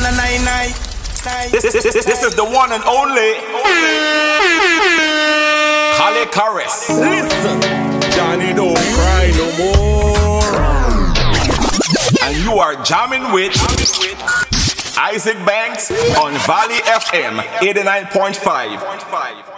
This is the one and only Colle Kharis. Listen, Johnny, don't cry no more. And you are jamming with Isaac Banks on Valley FM 89.5.